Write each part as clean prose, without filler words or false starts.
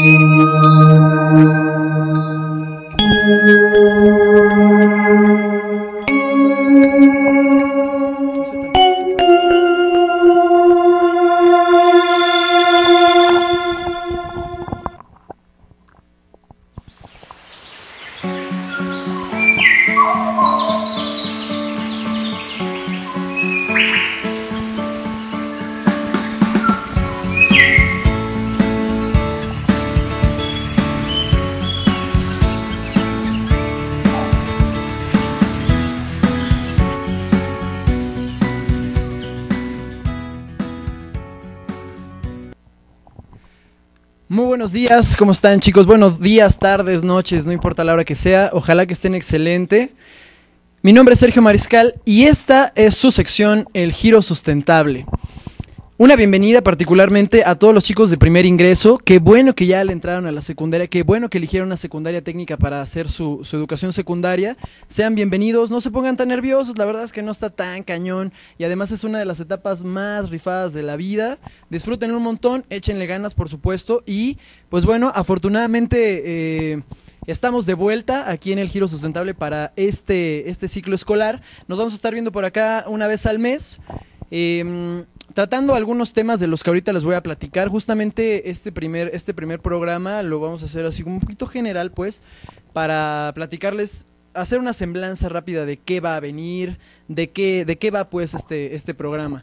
Muy buenos días, ¿cómo están, chicos? Buenos días, tardes, noches, no importa la hora que sea, ojalá que estén excelente. Mi nombre es Sergio Mariscal y esta es su sección El Giro Sustentable. Una bienvenida particularmente a todos los chicos de primer ingreso. Qué bueno que ya le entraron a la secundaria, qué bueno que eligieron una secundaria técnica para hacer su educación secundaria. Sean bienvenidos, no se pongan tan nerviosos, la verdad es que no está tan cañón y además es una de las etapas más rifadas de la vida. Disfruten un montón, échenle ganas por supuesto y pues bueno, afortunadamente estamos de vuelta aquí en el Giro Sustentable para este ciclo escolar. Nos vamos a estar viendo por acá una vez al mes. Tratando algunos temas de los que ahorita les voy a platicar. Justamente este primer programa lo vamos a hacer así como un poquito general, pues, para platicarles, hacer una semblanza rápida de qué va a venir, de qué va pues este programa.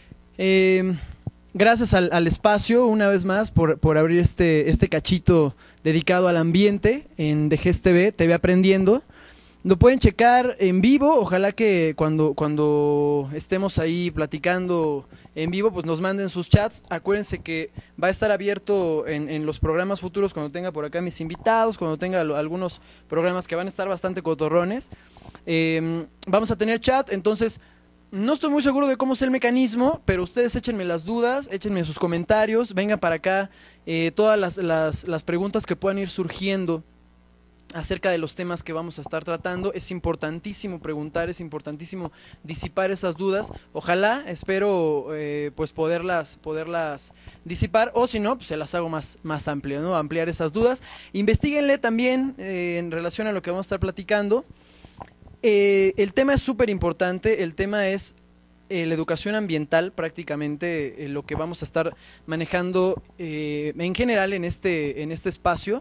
Gracias al espacio, una vez más, por abrir este cachito dedicado al ambiente en DGES TV, TV Aprendiendo. Lo pueden checar en vivo, ojalá que cuando estemos ahí platicando en vivo, pues nos manden sus chats. Acuérdense que va a estar abierto en los programas futuros cuando tenga por acá mis invitados, cuando tenga algunos programas que van a estar bastante cotorrones. Vamos a tener chat, entonces no estoy muy seguro de cómo es el mecanismo, pero ustedes échenme las dudas, échenme sus comentarios, vengan para acá todas las preguntas que puedan ir surgiendo acerca de los temas que vamos a estar tratando. Es importantísimo preguntar, es importantísimo disipar esas dudas. Ojalá, espero pues poderlas disipar, o si no, pues se las hago más amplio, ¿no? Ampliar esas dudas. Investíguenle también en relación a lo que vamos a estar platicando. El tema es súper importante, el tema es la educación ambiental, prácticamente lo que vamos a estar manejando en general en este espacio.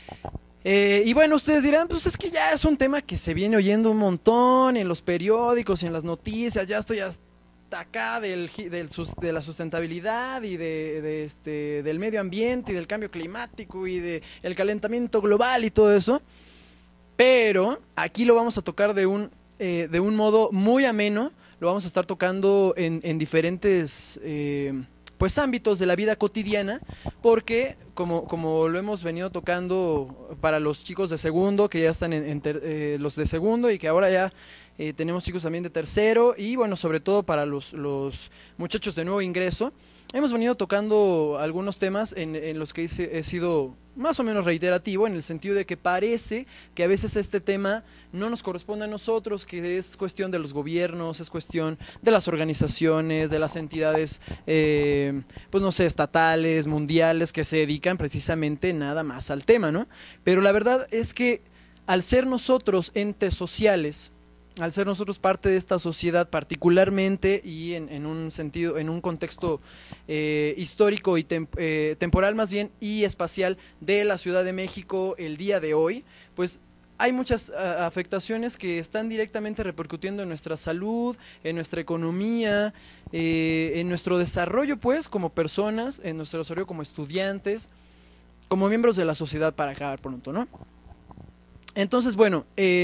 Y bueno, ustedes dirán, pues es que ya es un tema que se viene oyendo un montón en los periódicos y en las noticias, ya estoy hasta acá de la sustentabilidad y del medio ambiente y del cambio climático y del calentamiento global y todo eso, pero aquí lo vamos a tocar de un modo muy ameno, lo vamos a estar tocando en diferentes pues ámbitos de la vida cotidiana, porque como lo hemos venido tocando para los chicos de segundo, que ya están los de segundo y que ahora ya tenemos chicos también de tercero, y bueno, sobre todo para los muchachos de nuevo ingreso, hemos venido tocando algunos temas en los que he sido más o menos reiterativo, en el sentido de que parece que a veces este tema no nos corresponde a nosotros, que es cuestión de los gobiernos, es cuestión de las organizaciones, de las entidades, pues no sé, estatales, mundiales, que se dedican precisamente nada más al tema, ¿no? Pero la verdad es que al ser nosotros entes sociales, al ser nosotros parte de esta sociedad particularmente y en un sentido, en un contexto histórico y temporal más bien y espacial de la Ciudad de México el día de hoy, pues hay muchas afectaciones que están directamente repercutiendo en nuestra salud, en nuestra economía, en nuestro desarrollo pues como personas, en nuestro desarrollo como estudiantes, como miembros de la sociedad, para acabar pronto, ¿no? Entonces, bueno,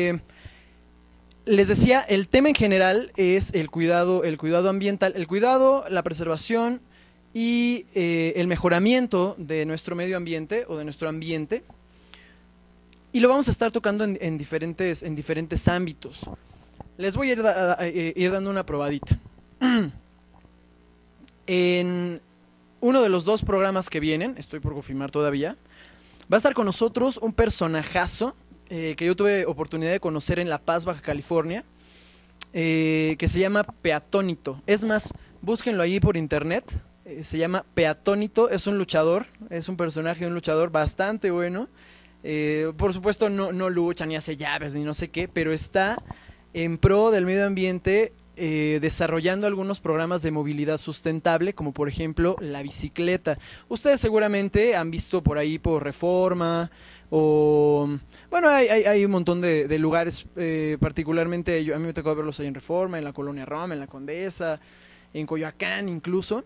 les decía, el tema en general es el cuidado ambiental, el cuidado, la preservación y el mejoramiento de nuestro medio ambiente o de nuestro ambiente. Y lo vamos a estar tocando en diferentes ámbitos. Les voy a ir dando una probadita. En uno de los dos programas que vienen, estoy por confirmar todavía, va a estar con nosotros un personajazo que yo tuve oportunidad de conocer en La Paz, Baja California, que se llama Peatónito. Es más, búsquenlo ahí por internet, se llama Peatónito, es un luchador, es un personaje, un luchador bastante bueno. Por supuesto no lucha ni hace llaves ni no sé qué, pero está en pro del medio ambiente, desarrollando algunos programas de movilidad sustentable, como por ejemplo la bicicleta. Ustedes seguramente han visto por ahí por Reforma, o bueno, hay un montón de lugares, particularmente a mí me tocó verlos ahí en Reforma, en la Colonia Roma, en la Condesa, en Coyoacán incluso,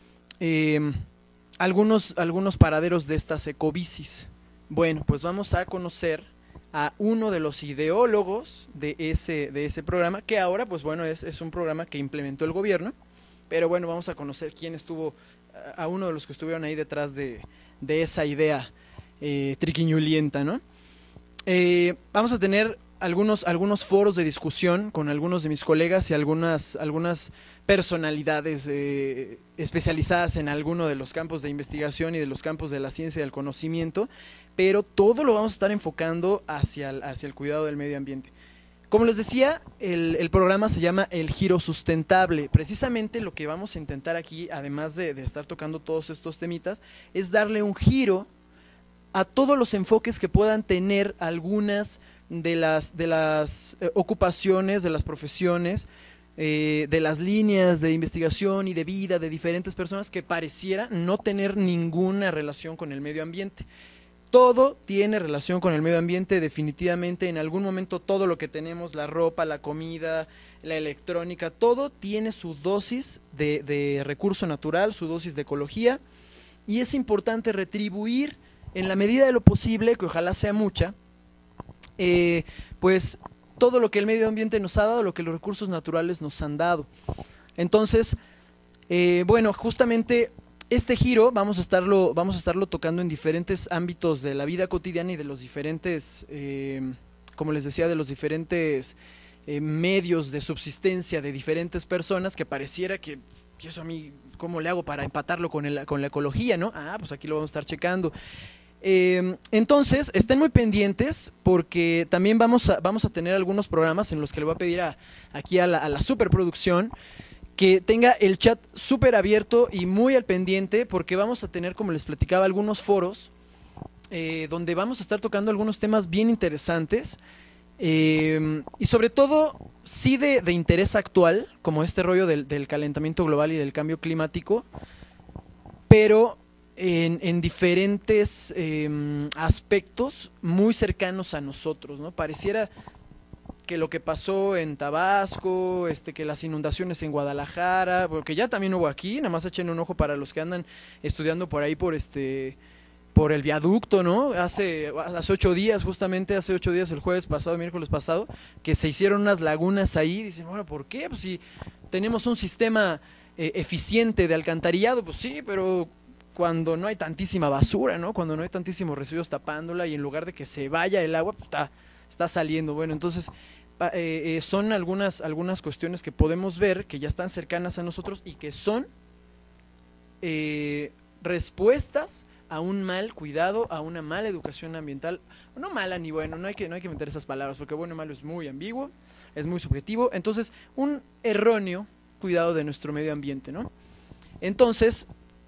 algunos paraderos de estas ecobicis. Bueno, pues vamos a conocer a uno de los ideólogos de ese programa, que ahora pues bueno es un programa que implementó el gobierno, pero bueno, vamos a conocer quién estuvo, a uno de los que estuvieron ahí detrás de esa idea triquiñulienta, ¿no? Vamos a tener algunos foros de discusión con algunos de mis colegas y algunas personalidades especializadas en alguno de los campos de investigación y de los campos de la ciencia y del conocimiento, pero todo lo vamos a estar enfocando hacia el cuidado del medio ambiente. Como les decía, el programa se llama El Giro Sustentable. Precisamente lo que vamos a intentar aquí, además de estar tocando todos estos temitas, es darle un giro a todos los enfoques que puedan tener algunas de las ocupaciones, de las profesiones, de las líneas de investigación y de vida de diferentes personas que pareciera no tener ninguna relación con el medio ambiente. Todo tiene relación con el medio ambiente, definitivamente. En algún momento todo lo que tenemos, la ropa, la comida, la electrónica, todo tiene su dosis de recurso natural, su dosis de ecología, y es importante retribuir en la medida de lo posible, que ojalá sea mucha, pues todo lo que el medio ambiente nos ha dado, lo que los recursos naturales nos han dado. Entonces, bueno, justamente este giro vamos a estarlo tocando en diferentes ámbitos de la vida cotidiana y de los diferentes, como les decía, de los diferentes medios de subsistencia de diferentes personas, que pareciera que eso a mí, ¿cómo le hago para empatarlo con la ecología, no? Ah, pues aquí lo vamos a estar checando. Entonces, estén muy pendientes porque también vamos a tener algunos programas en los que le voy a pedir aquí a la superproducción que tenga el chat súper abierto y muy al pendiente, porque vamos a tener, como les platicaba, algunos foros donde vamos a estar tocando algunos temas bien interesantes, y sobre todo sí de interés actual, como este rollo del calentamiento global y del cambio climático, pero en diferentes aspectos muy cercanos a nosotros, ¿no? Pareciera que lo que pasó en Tabasco, que las inundaciones en Guadalajara, porque ya también hubo aquí, nada más echen un ojo para los que andan estudiando por ahí por el viaducto, ¿no? Hace 8 días, justamente hace 8 días, el jueves pasado, miércoles pasado, que se hicieron unas lagunas ahí. Dicen, bueno, ¿por qué? Pues si tenemos un sistema eficiente de alcantarillado, pues sí, pero cuando no hay tantísima basura, ¿no? Cuando no hay tantísimos residuos tapándola y en lugar de que se vaya el agua, pues está saliendo. Bueno, entonces son algunas cuestiones que podemos ver que ya están cercanas a nosotros y que son respuestas a un mal cuidado, a una mala educación ambiental. No mala ni bueno, no hay que meter esas palabras, porque bueno y malo es muy ambiguo, es muy subjetivo. Entonces, un erróneo cuidado de nuestro medio ambiente, ¿no? Entonces,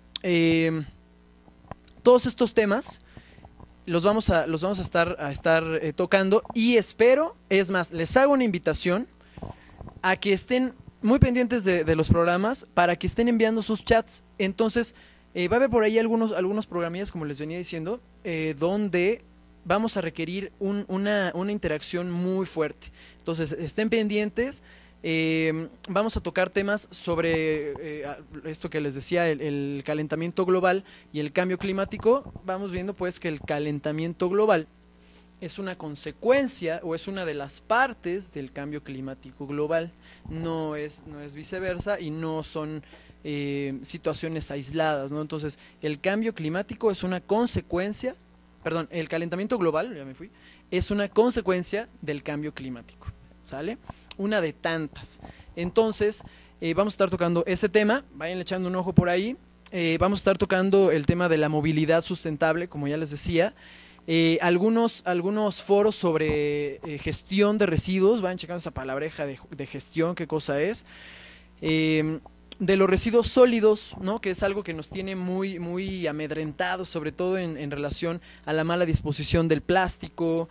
todos estos temas los vamos a estar tocando, y espero, es más, les hago una invitación a que estén muy pendientes de los programas, para que estén enviando sus chats. Entonces, va a haber por ahí algunos programillas, como les venía diciendo, donde vamos a requerir una interacción muy fuerte. Entonces, estén pendientes. Vamos a tocar temas sobre esto que les decía, el calentamiento global y el cambio climático. Vamos viendo pues que el calentamiento global es una consecuencia o es una de las partes del cambio climático global, no es viceversa, y no son situaciones aisladas, ¿no? Entonces, el cambio climático es una consecuencia, perdón, el calentamiento global, ya me fui, es una consecuencia del cambio climático, ¿sale? Una de tantas. Entonces, vamos a estar tocando ese tema, vayan echando un ojo por ahí. Vamos a estar tocando el tema de la movilidad sustentable, como ya les decía. Algunos foros sobre gestión de residuos, vayan checando esa palabreja de gestión, qué cosa es. de los residuos sólidos, ¿no? Que es algo que nos tiene muy, muy amedrentados, sobre todo en relación a la mala disposición del plástico,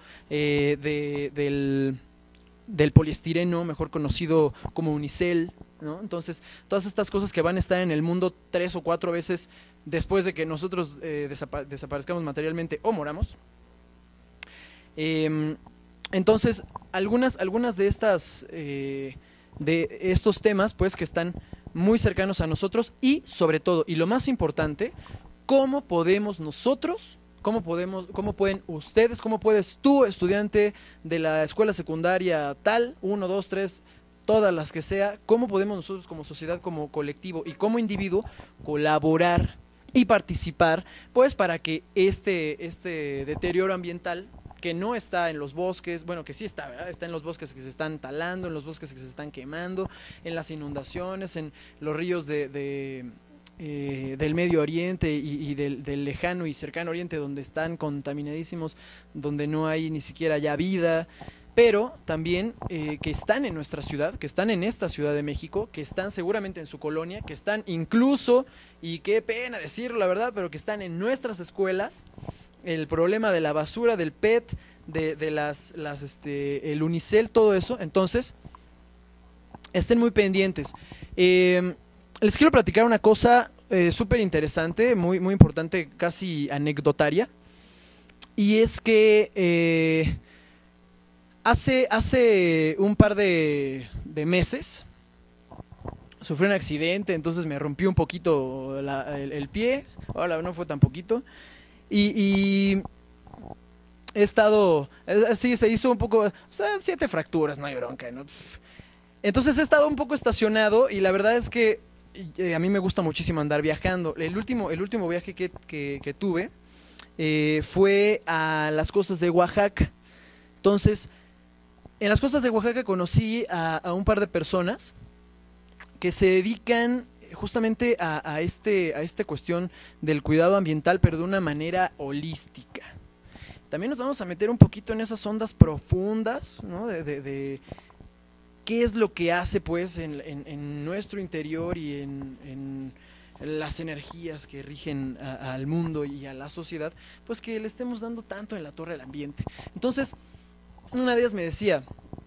del poliestireno, mejor conocido como unicel, ¿no? Entonces, todas estas cosas que van a estar en el mundo 3 o 4 veces después de que nosotros desaparezcamos materialmente o moramos. Entonces, algunas de estas de estos temas, pues, que están muy cercanos a nosotros y, sobre todo, y lo más importante, cómo podemos nosotros, cómo pueden ustedes, cómo puedes tú, estudiante de la escuela secundaria tal, 1, 2, 3, todas las que sea, cómo podemos nosotros como sociedad, como colectivo y como individuo colaborar y participar, pues, para que este deterioro ambiental, que no está en los bosques, bueno, que sí está, ¿verdad? Está en los bosques que se están talando, en los bosques que se están quemando, en las inundaciones, en los ríos del Medio Oriente y del lejano y cercano Oriente, donde están contaminadísimos, donde no hay ni siquiera ya vida, pero también que están en nuestra ciudad, que están en esta Ciudad de México, que están seguramente en su colonia, que están incluso, y qué pena decirlo la verdad, pero que están en nuestras escuelas. El problema de la basura, del PET, el unicel, todo eso. Entonces, estén muy pendientes. Les quiero platicar una cosa súper interesante, muy, muy importante, casi anecdotaria. Y es que hace un par de meses sufrí un accidente, entonces me rompí un poquito el pie. Ahora no fue tan poquito. Y he estado, sí, se hizo un poco, o sea, 7 fracturas, no hay bronca, ¿no? Entonces he estado un poco estacionado y la verdad es que a mí me gusta muchísimo andar viajando. El último viaje que tuve fue a las costas de Oaxaca. Entonces, en las costas de Oaxaca conocí a un par de personas que se dedican justamente a esta cuestión del cuidado ambiental, pero de una manera holística. También nos vamos a meter un poquito en esas ondas profundas, ¿no? de qué es lo que hace, pues, en nuestro interior y en las energías que rigen al mundo y a la sociedad, pues que le estemos dando tanto en la torre al ambiente. Entonces, una de ellas me decía,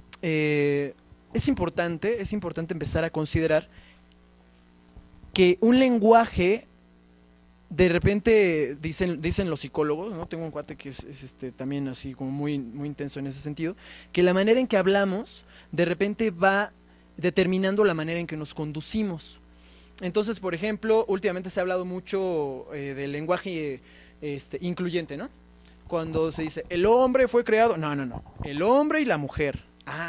es importante empezar a considerar que un lenguaje, de repente, dicen los psicólogos, ¿no? Tengo un cuate que es también así como muy, muy intenso en ese sentido, que la manera en que hablamos, de repente va determinando la manera en que nos conducimos. Entonces, por ejemplo, últimamente se ha hablado mucho del lenguaje incluyente, ¿no? Cuando se dice, el hombre fue creado, no, el hombre y la mujer.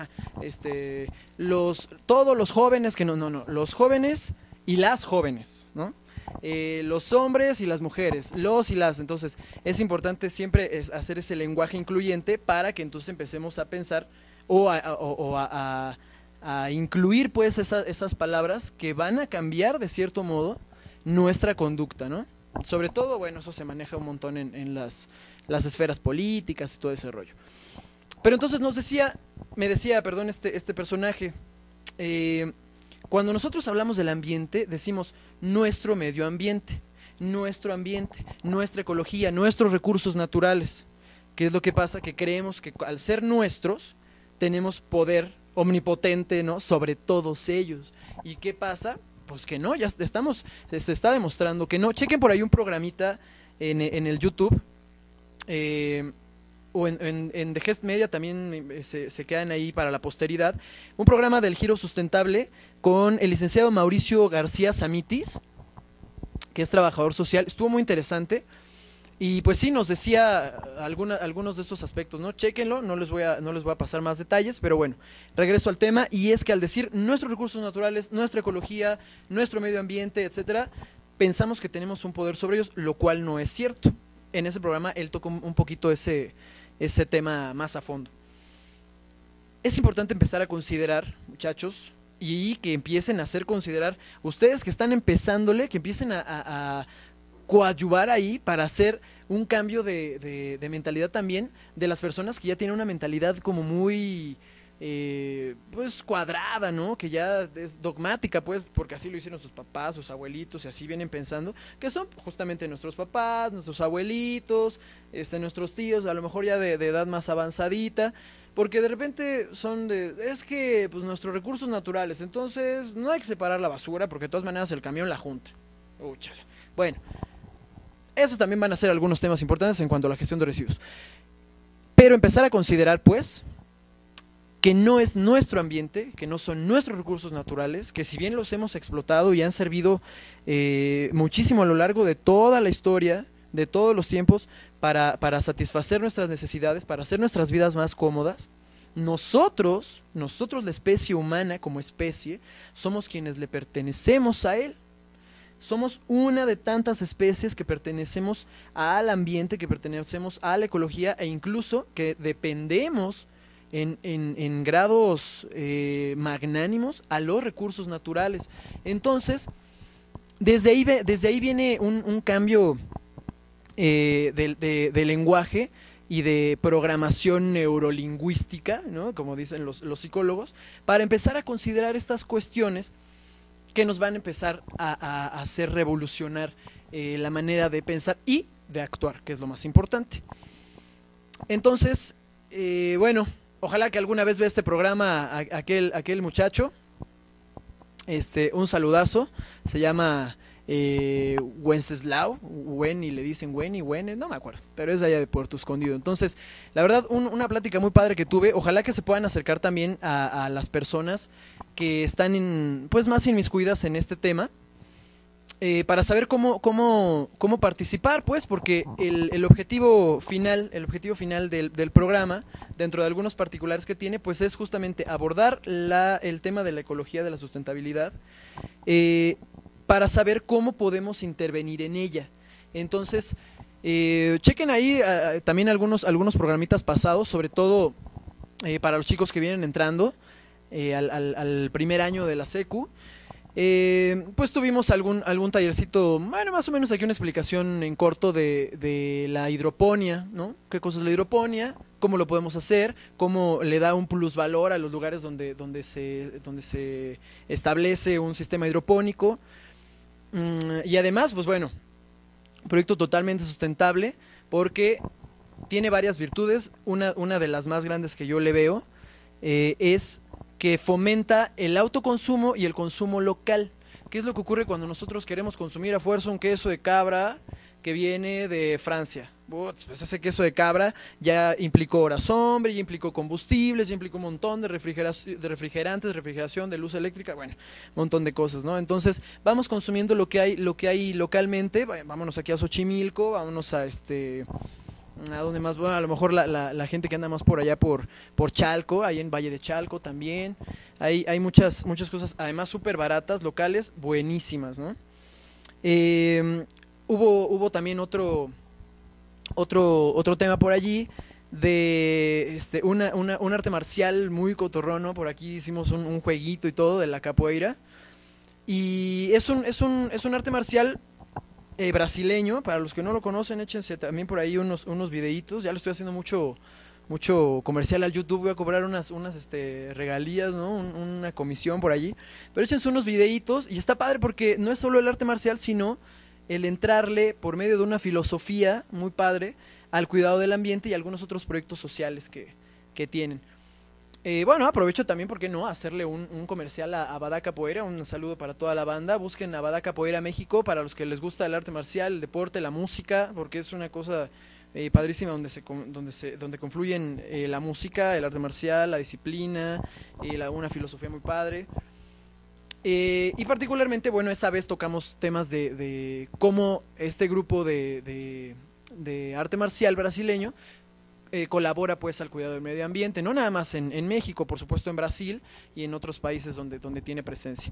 Todos los jóvenes, que no, los jóvenes y las jóvenes, ¿no? Los hombres y las mujeres, los y las. Entonces, es importante siempre hacer ese lenguaje incluyente para que entonces empecemos a pensar o a incluir, pues, esas palabras que van a cambiar de cierto modo nuestra conducta, ¿no? Sobre todo, bueno, eso se maneja un montón en las esferas políticas y todo ese rollo. Pero entonces me decía, este personaje, cuando nosotros hablamos del ambiente, decimos nuestro medio ambiente, nuestro ambiente, nuestra ecología, nuestros recursos naturales. ¿Qué es lo que pasa? Que creemos que al ser nuestros, tenemos poder omnipotente, ¿no?, sobre todos ellos. ¿Y qué pasa? Pues que no, se está demostrando que no. Chequen por ahí un programita en el YouTube, o en The Gest Media también se quedan ahí para la posteridad, un programa del Giro Sustentable con el licenciado Mauricio García Samitis, que es trabajador social. Estuvo muy interesante y pues sí, nos decía algunos de estos aspectos, ¿no? Chéquenlo, no les voy a pasar más detalles, pero bueno, regreso al tema, y es que al decir nuestros recursos naturales, nuestra ecología, nuestro medio ambiente, etcétera, pensamos que tenemos un poder sobre ellos, lo cual no es cierto. En ese programa él tocó un poquito ese tema más a fondo. Es importante empezar a considerar, muchachos, y que empiecen a hacer considerar, ustedes que están empezándole, que empiecen a coadyuvar ahí para hacer un cambio de mentalidad también de las personas que ya tienen una mentalidad como muy, pues cuadrada, ¿no? Que ya es dogmática, pues, porque así lo hicieron sus papás, sus abuelitos, y así vienen pensando, que son justamente nuestros papás, nuestros abuelitos, nuestros tíos, a lo mejor ya de edad más avanzadita, porque de repente son es que, pues, nuestros recursos naturales, entonces no hay que separar la basura, porque de todas maneras el camión la junta. Úchala. Bueno, esos también van a ser algunos temas importantes en cuanto a la gestión de residuos. Pero empezar a considerar, pues, que no es nuestro ambiente, que no son nuestros recursos naturales, que si bien los hemos explotado y han servido muchísimo a lo largo de toda la historia, de todos los tiempos, para satisfacer nuestras necesidades, para hacer nuestras vidas más cómodas, nosotros la especie humana como especie, somos quienes le pertenecemos a él. Somos una de tantas especies que pertenecemos al ambiente, que pertenecemos a la ecología e incluso que dependemos en grados magnánimos a los recursos naturales. Entonces, desde ahí viene un cambio de lenguaje y de programación neurolingüística, ¿no? Como dicen los psicólogos, para empezar a considerar estas cuestiones que nos van a empezar a hacer revolucionar la manera de pensar y de actuar, que es lo más importante. Entonces, bueno, ojalá que alguna vez vea este programa aquel muchacho. Un saludazo. Se llama Wenceslao, y le dicen Wenny, no me acuerdo, pero es de allá de Puerto Escondido. Entonces, la verdad, una plática muy padre que tuve. Ojalá que se puedan acercar también a las personas que están pues más inmiscuidas en este tema, para saber cómo participar, pues, porque el objetivo final del programa, dentro de algunos particulares que tiene, pues es justamente abordar el tema de la ecología, de la sustentabilidad, para saber cómo podemos intervenir en ella. Entonces, chequen ahí también algunos programitas pasados, sobre todo para los chicos que vienen entrando al primer año de la secu. Pues tuvimos algún tallercito, bueno, más o menos aquí una explicación en corto de la hidroponía, ¿no? ¿Qué cosa es la hidroponía? ¿Cómo lo podemos hacer? ¿Cómo le da un plusvalor a los lugares donde se establece un sistema hidropónico? Y además, pues bueno, un proyecto totalmente sustentable porque tiene varias virtudes. Una de las más grandes que yo le veo es que fomenta el autoconsumo y el consumo local. ¿Qué es lo que ocurre cuando nosotros queremos consumir a fuerza un queso de cabra que viene de Francia? Pues ese queso de cabra ya implicó horas hombre, ya implicó combustibles, ya implicó un montón de refrigerantes, refrigeración, de luz eléctrica, bueno, un montón de cosas, ¿no? Entonces vamos consumiendo lo que hay localmente. Vámonos aquí a Xochimilco, vámonos a ¿a dónde más? Bueno, a lo mejor la gente que anda más por allá por Chalco, ahí en Valle de Chalco también. Hay muchas cosas, además súper baratas, locales, buenísimas, ¿no? Hubo también otro tema por allí de un arte marcial muy cotorrono. Por aquí hicimos un jueguito y todo de la capoeira. Y es un arte marcial brasileño. Para los que no lo conocen, échense también por ahí unos videitos. Ya lo estoy haciendo mucho comercial al YouTube. Voy a cobrar unas regalías, ¿no? Una comisión por allí. Pero échense unos videitos y está padre porque no es solo el arte marcial, sino el entrarle por medio de una filosofía muy padre al cuidado del ambiente y algunos otros proyectos sociales que tienen. Bueno, aprovecho también, ¿por qué no?, hacerle un comercial a Abadá Capoeira. Un saludo para toda la banda. Busquen Abadá Capoeira México para los que les gusta el arte marcial, el deporte, la música, porque es una cosa padrísima donde confluyen la música, el arte marcial, la disciplina, una filosofía muy padre. Y particularmente, bueno, esa vez tocamos temas de cómo este grupo de arte marcial brasileño colabora pues al cuidado del medio ambiente, no nada más en México, por supuesto en Brasil y en otros países donde tiene presencia.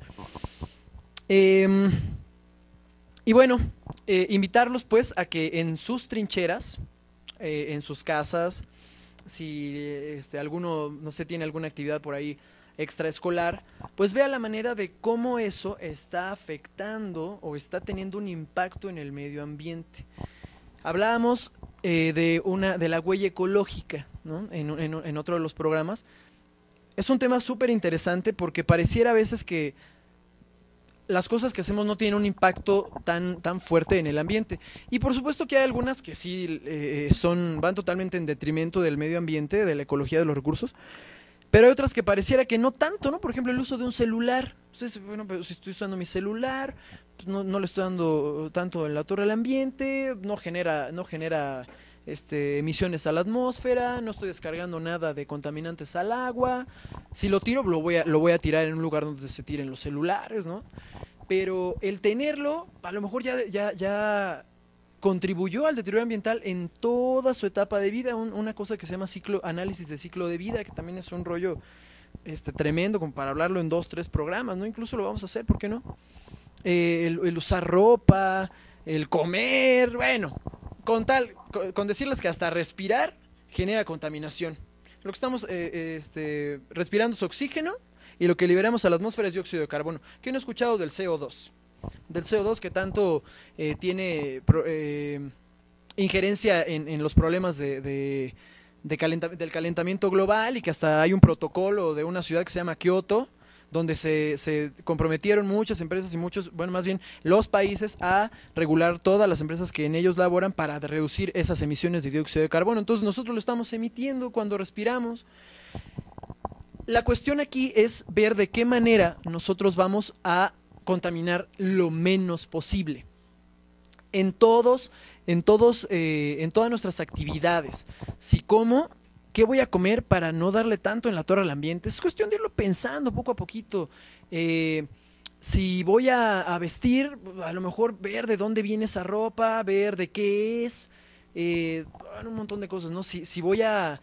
Y bueno, invitarlos pues a que en sus trincheras, en sus casas, si alguno, no sé, tiene alguna actividad por ahí extraescolar, pues vea la manera de cómo eso está afectando o está teniendo un impacto en el medio ambiente. Hablábamos de la huella ecológica, ¿no?, en otro de los programas. es un tema súper interesante porque pareciera a veces que las cosas que hacemos no tienen un impacto tan fuerte en el ambiente. Y por supuesto que hay algunas que sí van totalmente en detrimento del medio ambiente, de la ecología de los recursos, pero hay otras que pareciera que no tanto, ¿no? Por ejemplo, el uso de un celular. Entonces, bueno, pero si estoy usando mi celular, pues no le estoy dando tanto en la torre al ambiente, no genera emisiones a la atmósfera, no estoy descargando nada de contaminantes al agua. Si lo tiro, lo voy a tirar en un lugar donde se tiren los celulares, ¿no? Pero el tenerlo, a lo mejor ya contribuyó al deterioro ambiental en toda su etapa de vida. Una cosa que se llama análisis de ciclo de vida, que también es un rollo tremendo como para hablarlo en 2, 3 programas, ¿no? Incluso lo vamos a hacer, ¿por qué no? El usar ropa, el comer, bueno, con decirles que hasta respirar genera contaminación. Lo que estamos respirando es oxígeno y lo que liberamos a la atmósfera es dióxido de carbono. ¿Quién ha escuchado del CO2? Del CO2 que tanto tiene injerencia en los problemas del calentamiento global, y que hasta hay un protocolo de una ciudad que se llama Kioto, donde se comprometieron muchas empresas y más bien los países a regular todas las empresas que en ellos laboran para reducir esas emisiones de dióxido de carbono. Entonces nosotros lo estamos emitiendo cuando respiramos. La cuestión aquí es ver de qué manera nosotros vamos a contaminar lo menos posible en todas nuestras actividades. Si como, ¿qué voy a comer para no darle tanto en la torre al ambiente? Es cuestión de irlo pensando poco a poquito. Si voy a vestir, a lo mejor ver de dónde viene esa ropa, ver de qué es, un montón de cosas, ¿no? Si voy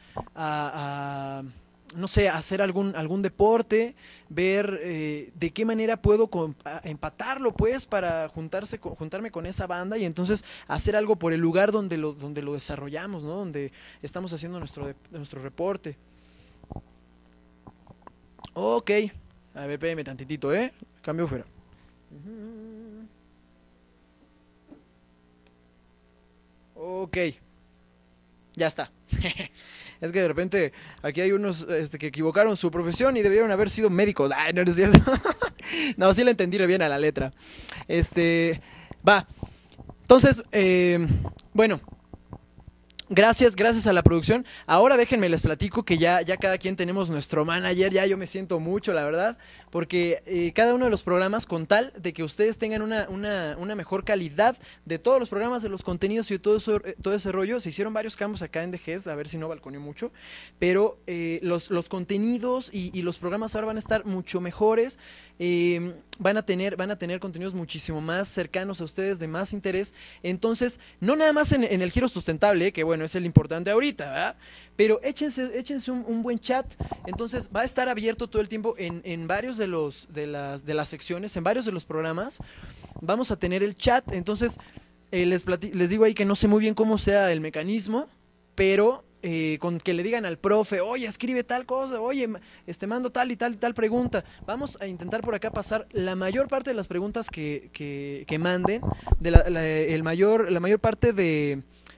no sé, hacer algún deporte, ver de qué manera puedo empatarlo, pues, para juntarme con esa banda y entonces hacer algo por el lugar donde lo desarrollamos, ¿no? Donde estamos haciendo nuestro reporte. Ok, a ver, espérame tantitito, cambio fuera. Ok, ya está. Es que de repente aquí hay unos que equivocaron su profesión y debieron haber sido médicos. Ay, no es cierto. No, sí la entendí re bien a la letra. Va. Entonces, bueno, gracias a la producción. Ahora déjenme les platico que ya cada quien tenemos nuestro manager. Ya yo me siento mucho, la verdad, porque cada uno de los programas, con tal de que ustedes tengan una mejor calidad de todos los programas, de los contenidos y de todo ese rollo, se hicieron varios cambios acá en DGES, a ver si no balconeo mucho, pero los contenidos y los programas ahora van a estar mucho mejores. Van a tener contenidos muchísimo más cercanos a ustedes, de más interés. Entonces, no nada más en el giro sustentable, que bueno, es el importante ahorita, ¿verdad? Pero échense un buen chat. Entonces va a estar abierto todo el tiempo en varios de las secciones, en varios de los programas vamos a tener el chat. Entonces les digo ahí que no sé muy bien cómo sea el mecanismo, pero con que le digan al profe, oye, escribe tal cosa, oye, mando tal y tal pregunta. Vamos a intentar por acá pasar la mayor parte de las preguntas que manden, la mayor parte de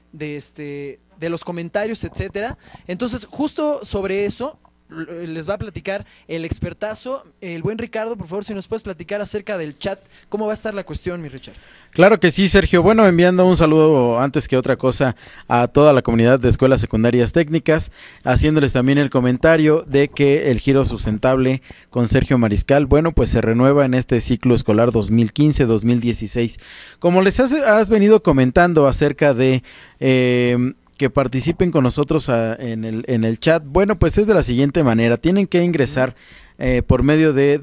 los comentarios, etcétera. Entonces, justo sobre eso les va a platicar el expertazo, el buen Ricardo. Por favor, si nos puedes platicar acerca del chat, ¿cómo va a estar la cuestión, mi Richard? Claro que sí, Sergio. Bueno, enviando un saludo antes que otra cosa a toda la comunidad de escuelas secundarias técnicas, haciéndoles también el comentario de que el Giro Sustentable con Sergio Mariscal, bueno, pues se renueva en este ciclo escolar 2015-2016. Como les has venido comentando acerca de que participen con nosotros en el chat, bueno, pues es de la siguiente manera: tienen que ingresar por medio de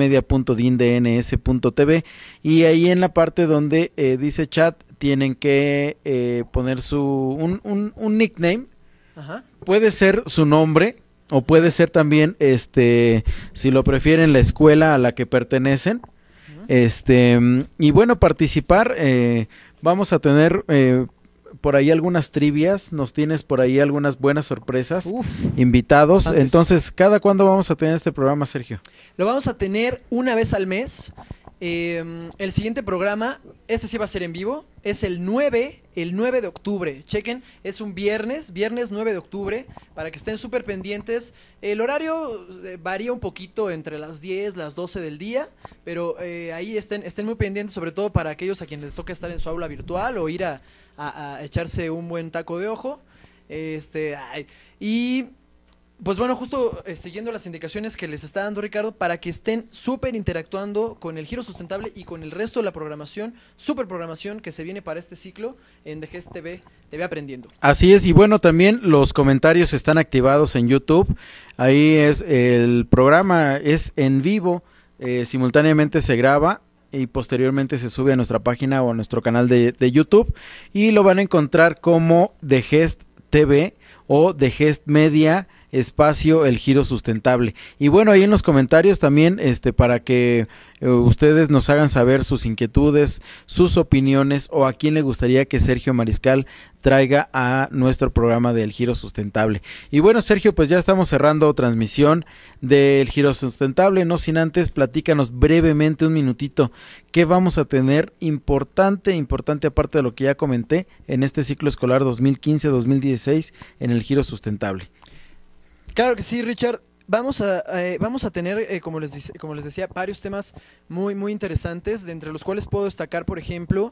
gestmedia.dindns.tv y ahí en la parte donde dice chat tienen que poner un nickname. Ajá. Puede ser su nombre o puede ser también, si lo prefieren, la escuela a la que pertenecen. Y bueno, participar, vamos a tener por ahí algunas trivias, nos tienes por ahí algunas buenas sorpresas, invitados. Entonces, ¿cada cuándo vamos a tener este programa, Sergio? Lo vamos a tener una vez al mes. El siguiente programa ese sí va a ser en vivo, es el 9 de octubre, chequen, es un viernes 9 de octubre, para que estén súper pendientes. El horario varía un poquito entre las 10, las 12 del día, pero ahí estén muy pendientes, sobre todo para aquellos a quienes les toca estar en su aula virtual o ir a echarse un buen taco de ojo. Y pues bueno, justo siguiendo las indicaciones que les está dando Ricardo, para que estén súper interactuando con el Giro Sustentable y con el resto de la programación, super programación que se viene para este ciclo en DGEST TV Aprendiendo. Así es, y bueno, también los comentarios están activados en YouTube. Ahí es el programa, es en vivo, simultáneamente se graba y posteriormente se sube a nuestra página o a nuestro canal de YouTube, y lo van a encontrar como DGEST TV o DGEST Media espacio el Giro Sustentable. Y bueno, ahí en los comentarios también para que ustedes nos hagan saber sus inquietudes, sus opiniones, o a quién le gustaría que Sergio Mariscal traiga a nuestro programa del Giro Sustentable. Y bueno, Sergio, pues ya estamos cerrando transmisión del Giro Sustentable, no sin antes platícanos brevemente un minutito qué vamos a tener importante aparte de lo que ya comenté en este ciclo escolar 2015-2016 en el Giro Sustentable. Claro que sí, Richard. Vamos a tener, como les decía, varios temas muy interesantes, de entre los cuales puedo destacar, por ejemplo,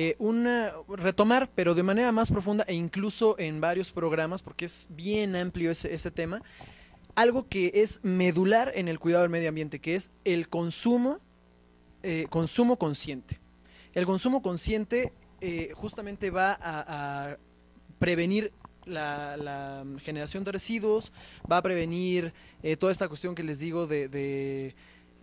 retomar, pero de manera más profunda e incluso en varios programas, porque es bien amplio ese tema, algo que es medular en el cuidado del medio ambiente, que es el consumo consciente. El consumo consciente justamente va a prevenir la generación de residuos, va a prevenir toda esta cuestión que les digo de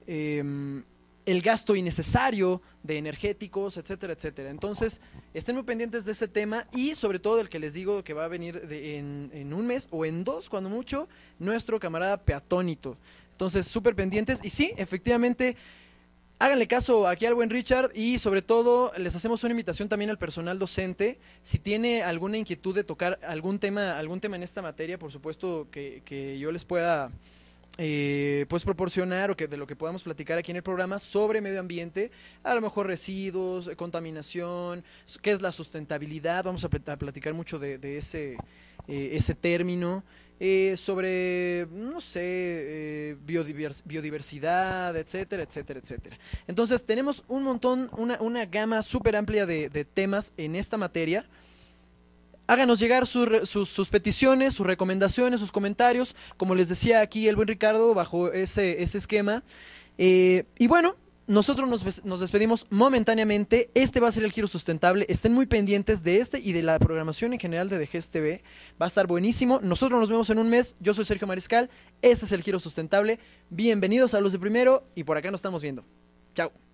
el gasto innecesario de energéticos, etcétera, etcétera. Entonces, estén muy pendientes de ese tema, y sobre todo el que les digo que va a venir en un mes o en 2, cuando mucho, nuestro camarada Peatónito. Entonces, súper pendientes, y sí, efectivamente, háganle caso aquí al buen Richard, y sobre todo les hacemos una invitación también al personal docente. Si tiene alguna inquietud de tocar algún tema en esta materia, por supuesto que yo les pueda pues proporcionar, o que de lo que podamos platicar aquí en el programa sobre medio ambiente, a lo mejor residuos, contaminación, qué es la sustentabilidad. Vamos a platicar mucho de ese término. Sobre, no sé, biodiversidad, etcétera, etcétera, etcétera. Entonces tenemos un montón, una gama súper amplia de temas en esta materia. Háganos llegar sus peticiones, sus recomendaciones, sus comentarios, como les decía aquí el buen Ricardo, bajo ese esquema. Y bueno, nosotros nos despedimos momentáneamente. Este va a ser el Giro Sustentable. Estén muy pendientes de este y de la programación en general de DGEST TV. Va a estar buenísimo. Nosotros nos vemos en un mes. Yo soy Sergio Mariscal. Este es el Giro Sustentable. Bienvenidos a los de primero, y por acá nos estamos viendo. Chao.